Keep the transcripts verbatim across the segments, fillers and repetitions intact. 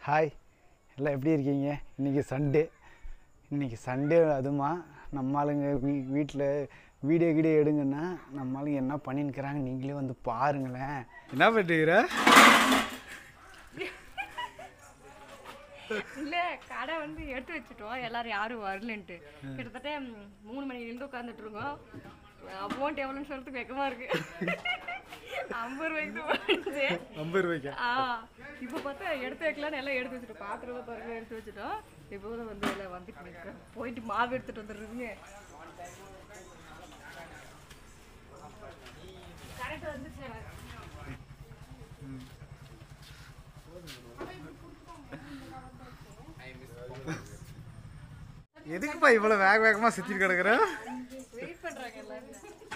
Hi எல்லாம் எப்படி இருக்கீங்க? இன்றைக்கி சண்டே இன்றைக்கி சண்டே அதுமா நம்ம ஆளுங்க வீ வீட்டில் வீடியோ கீடியோ எடுங்கன்னா நம்ம ஆளுங்க என்ன பண்ணின்னுக்கிறாங்க நீங்களே வந்து பாருங்களேன். என்ன பண்ணுறீங்க? இல்லை கடை வந்து எடுத்து வச்சுட்டோம், எல்லோரும் யாரும் வரலன்ட்டு. கிட்டத்தட்ட மூணு மணிலேருந்து உட்காந்துட்டு இருக்கோம். அமௌண்ட் எவ்வளோன்னு சொல்லிட்டு வெக்கமாக இருக்கு. ஐம்பது ரூபாய்க்கு போச்சு. ஐம்பது ரூபாய்க்கு ஆ இப்போ பார்த்தா எடுத்து வைக்கலான்னு எல்லாம் எடுத்து வச்சுட்டோம். பாத்திரம் பாருங்க எடுத்து வச்சுட்டோம். இப்போ தான் வந்து எல்லாம் வந்துட்டு போயிட்டு மாவு எடுத்துட்டு வந்துடுறதுங்க. கரெக்டாக வந்துச்சு. எதுக்குப்பா இவ்வளோ வேக வேகமாக சுற்றிட்டு கிடக்குற? வெயிட் பண்ணுறாங்க எல்லாரும்.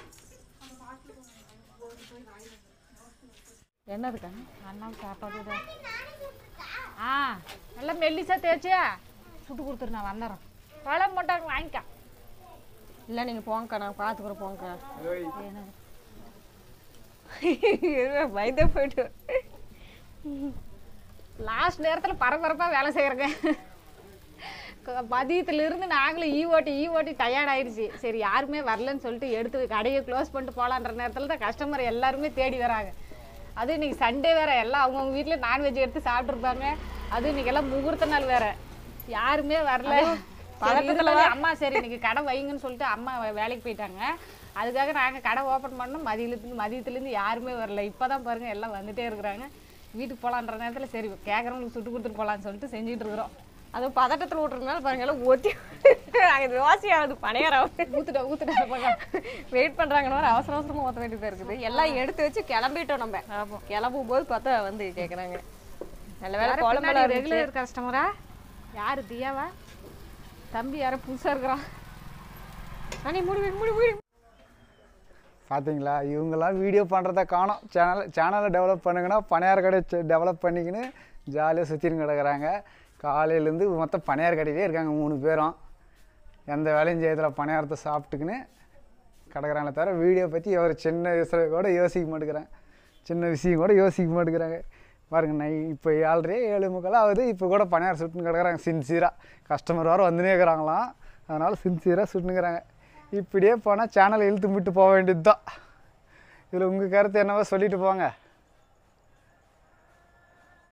என்னதுக்கா அண்ணாவும் சாப்பாடு தான். ஆ நல்லா மெல்லிசா தேய்ச்சியா சுட்டு கொடுத்துரு, நான் வந்துடுறேன். பழம் போட்டாங்க வாங்கிக்கா. இல்லை நீங்கள் போங்கக்கா, நான் பார்த்துக்குறேன் போங்கக்கா. பயந்தே போயிட்டு லாஸ்ட் நேரத்தில் பரபரப்பாக வேலை செய்கிறேங்க. மதியத்துலேருந்து நாங்களும் ஈ ஓட்டி ஈ ஓட்டி டயர்ட் ஆயிடுச்சு. சரி யாருமே வரலன்னு சொல்லிட்டு எடுத்து கடையை க்ளோஸ் பண்ணிட்டு போகலான்ற நேரத்தில் தான் கஸ்டமர் எல்லாருமே தேடி வராங்க. அது இன்றைக்கி சண்டே வேறு, எல்லாம் அவங்கவுங்க வீட்டில் நான்வெஜ் எடுத்து சாப்பிட்ருப்பாங்க. அது இன்றைக்கெல்லாம் முகூர்த்த நாள் வேறு, யாருமே வரல. பதட்டத்தில் அம்மா சரி இன்றைக்கி கடை வைங்கன்னு சொல்லிட்டு அம்மா வேலைக்கு போயிட்டாங்க. அதுக்காக நாங்கள் கடை ஓப்பன் பண்ணோம். மதியத்துலேருந்து மதியத்துலேருந்து யாருமே வரல. இப்போ தான் பாருங்கள் எல்லாம் வந்துகிட்டே இருக்கிறாங்க. வீட்டுக்கு போகலான்ற நேரத்தில் சரி கேட்குறவங்களுக்கு சுட்டு கொடுத்துட்டு போகலான்னு சொல்லிட்டு செஞ்சுட்டு இருக்கிறோம். அதுவும் பதட்டத்தில் விட்டுறதுனால பாருங்க எல்லாம் ஒத்தி யோசியாவது பனையாரம் ஊற்றுட்டா ஊற்றுட்டா வெயிட் பண்ணுறாங்கன்னு அவசர அவசரமாக ஊற்ற வேண்டியதாக இருக்குது. எல்லாம் எடுத்து வச்சு கிளம்பிட்டோம். நம்ம ஆமாம் கிளம்பும் போது பார்த்தா வந்து கேட்குறாங்க. நல்ல வேலை குழம்புல ரெகுலர் கஸ்டமரா யார்? தியாவா? தம்பி யாரோ புதுசாக இருக்கிறான். அண்ணி முடி முடி முடி பார்த்தீங்களா, இவங்கெல்லாம் வீடியோ பண்ணுறத காணோம். சேனல் சேனலை டெவலப் பண்ணுங்கன்னா பனையார் கடை டெவலப் பண்ணிக்கின்னு ஜாலியாக சுற்றின்னு கிடக்குறாங்க. காலையிலேருந்து மொத்தம் பனையார் கடையிலே இருக்காங்க மூணு பேரும். எந்த வேலையும் செய்யறதில்ல, பனையாரத்தை சாப்பிட்டுக்குன்னு கிடக்குறாங்களே தவிர வீடியோ பற்றி ஒரு சின்ன விஷயம் கூட யோசிக்க மாட்டேங்கிறாங்க. சின்ன விஷயம் கூட யோசிக்க மாட்டேங்கிறாங்க. பாருங்க நை இப்போ ஏழரை ஏழு முக்கால் ஆகுது. இப்போ கூட பனையார் சுட்டுன்னு கிடக்குறாங்க சின்சியராக. கஸ்டமர் வர வந்துனே இருக்கிறாங்களாம், அதனால் சின்சியராக சுட்டுனுக்கிறாங்க. இப்படியே போனால் சேனலை இழுத்து விட்டு போக வேண்டியது தான். இதில் உங்கள் கருத்து என்னவோ சொல்லிட்டு போங்க.